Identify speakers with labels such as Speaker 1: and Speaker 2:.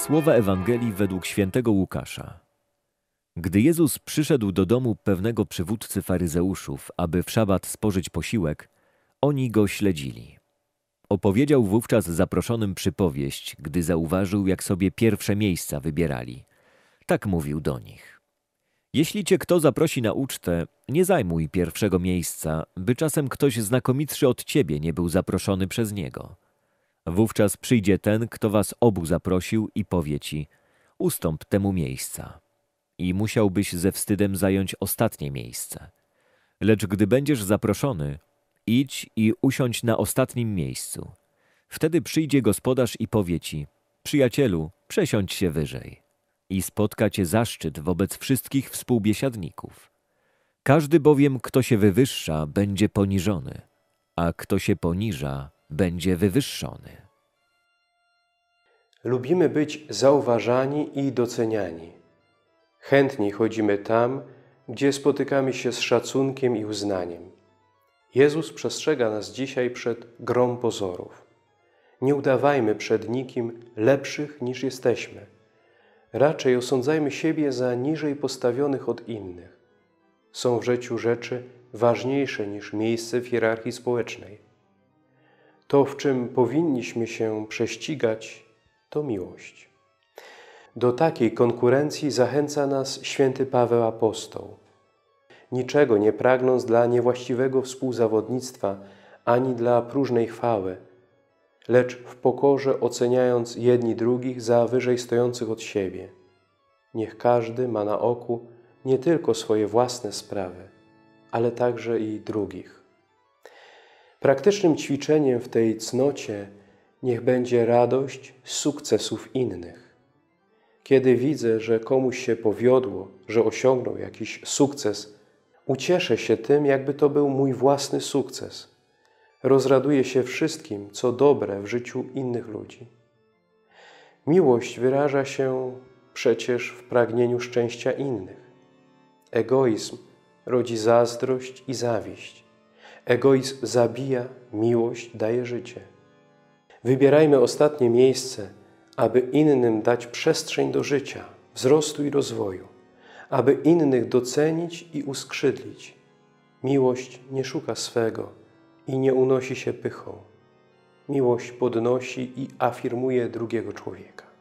Speaker 1: Słowa Ewangelii według świętego Łukasza. Gdy Jezus przyszedł do domu pewnego przywódcy faryzeuszów, aby w szabat spożyć posiłek, oni go śledzili. Opowiedział wówczas zaproszonym przypowieść, gdy zauważył, jak sobie pierwsze miejsca wybierali. Tak mówił do nich. Jeśli cię kto zaprosi na ucztę, nie zajmuj pierwszego miejsca, by czasem ktoś znakomitszy od ciebie nie był zaproszony przez niego. Wówczas przyjdzie ten, kto was obu zaprosił i powie ci: ustąp temu miejsca. I musiałbyś ze wstydem zająć ostatnie miejsce. Lecz gdy będziesz zaproszony, idź i usiądź na ostatnim miejscu. Wtedy przyjdzie gospodarz i powie ci: przyjacielu, przesiądź się wyżej. I spotka cię zaszczyt wobec wszystkich współbiesiadników. Każdy bowiem, kto się wywyższa, będzie poniżony, a kto się poniża, będzie wywyższony.
Speaker 2: Lubimy być zauważani i doceniani. Chętniej chodzimy tam, gdzie spotykamy się z szacunkiem i uznaniem. Jezus przestrzega nas dzisiaj przed grą pozorów. Nie udawajmy przed nikim lepszych niż jesteśmy. Raczej osądzajmy siebie za niżej postawionych od innych. Są w życiu rzeczy ważniejsze niż miejsce w hierarchii społecznej. To, w czym powinniśmy się prześcigać, to miłość. Do takiej konkurencji zachęca nas święty Paweł Apostoł. Niczego nie pragnąc dla niewłaściwego współzawodnictwa, ani dla próżnej chwały, lecz w pokorze oceniając jedni drugich za wyżej stojących od siebie. Niech każdy ma na oku nie tylko swoje własne sprawy, ale także i drugich. Praktycznym ćwiczeniem w tej cnocie niech będzie radość z sukcesów innych. Kiedy widzę, że komuś się powiodło, że osiągnął jakiś sukces, ucieszę się tym, jakby to był mój własny sukces. Rozraduję się wszystkim, co dobre w życiu innych ludzi. Miłość wyraża się przecież w pragnieniu szczęścia innych. Egoizm rodzi zazdrość i zawiść. Egoizm zabija, miłość daje życie. Wybierajmy ostatnie miejsce, aby innym dać przestrzeń do życia, wzrostu i rozwoju, aby innych docenić i uskrzydlić. Miłość nie szuka swego i nie unosi się pychą. Miłość podnosi i afirmuje drugiego człowieka.